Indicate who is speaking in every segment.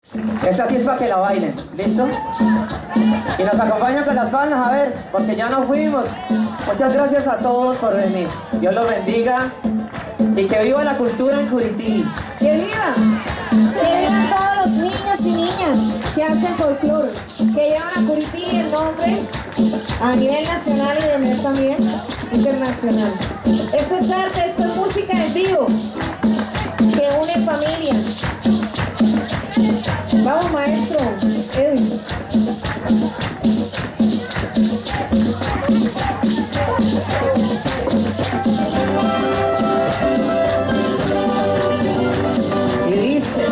Speaker 1: Esta sí es para que la bailen, ¿listo? Y nos acompañan con las palmas, a ver, porque ya nos fuimos. Muchas gracias a todos por venir. Dios los bendiga y que viva la cultura en Curití.
Speaker 2: ¡Que viva! Que vivan todos los niños y niñas que hacen folclore, que llevan a Curití el nombre a nivel nacional y de nivel también internacional. Esto es arte, esto es música en vivo, que une familia. Vamos, maestro Edwin.
Speaker 1: Y dice: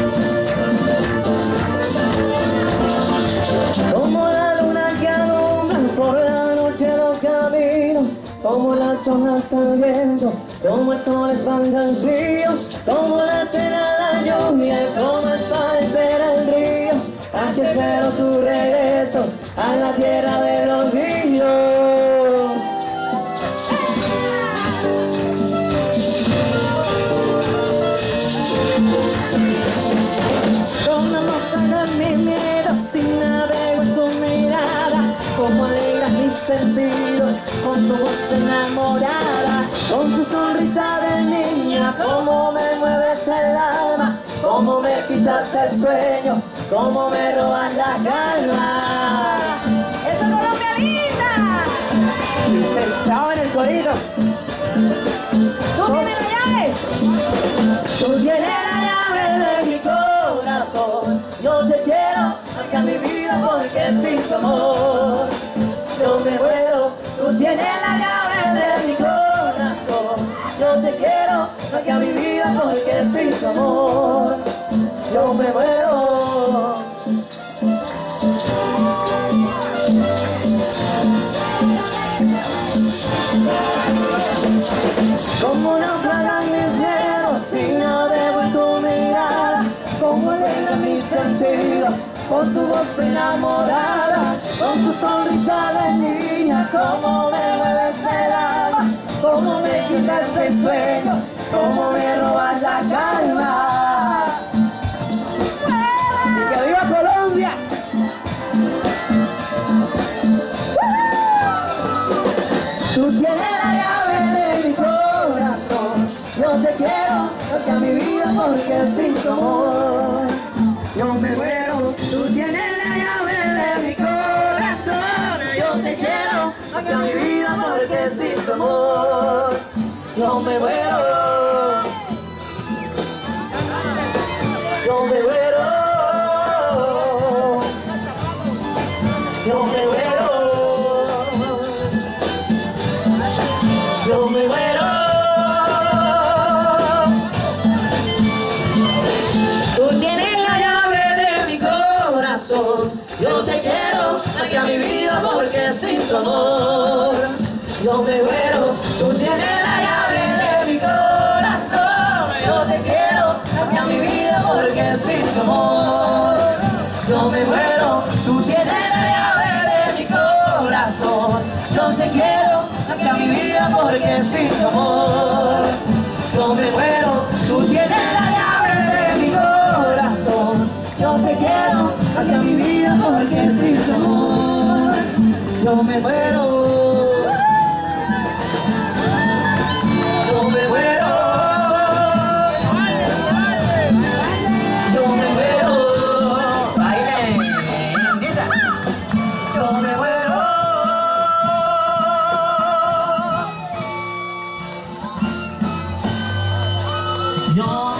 Speaker 1: como la luna que alumbra por la noche los caminos, como las hojas al viento, como el sol espanta el frío, como la pena la lluvia, como espera el río. Aquí espero tu regreso a la tierra de los niños. Como apagas mi miedo sin navego en tu mirada, como alegras mis sentidos con tu voz enamorada, con tu sonrisa de niña, como me mueves el alma, como me quitas el sueño, como me robas la calma.
Speaker 2: ¡Eso no lo que linda!
Speaker 1: Y se sabe en el corrido.
Speaker 2: ¡Tú tienes la llave!
Speaker 1: Tú tienes la llave de mi corazón. Yo te quiero acá mi vida porque sin tu amor yo me muero. Tú tienes la llave de mi corazón. Yo te quiero acá mi vida porque sin tu amor yo me muero. Como naufragan mis miedos si no debo en tu mirada, como alegra mi sentido con tu voz enamorada, con tu sonrisa de niña, como me mueves el alma, como me quitas el sueño, como me robas la calma. ¡Y que viva Colombia! Tú tienes la llave de mi corazón. Yo te quiero hacia mi vida porque sin tu amor yo me muero. Tú tienes la llave de mi corazón. Yo te quiero hacia mi vida porque sin tu amor yo me muero. Yo me muero. Yo me muero. Yo me muero. Tú tienes la llave de mi corazón. Yo te quiero hacia mi vida porque sin tu amor yo me muero. Tú tienes la llave de mi corazón. Yo te quiero hacia mi vida porque sin tu amor yo me muero. Tú tienes la llave de mi corazón. Yo te quiero hacia mi vida porque sin tu amor yo me muero. Tú tienes la llave de mi corazón. Yo te quiero hacia mi vida porque sin tu amor yo me muero. Yo me muero. Yo me muero. Bailen, dice. Yo me muero. Yo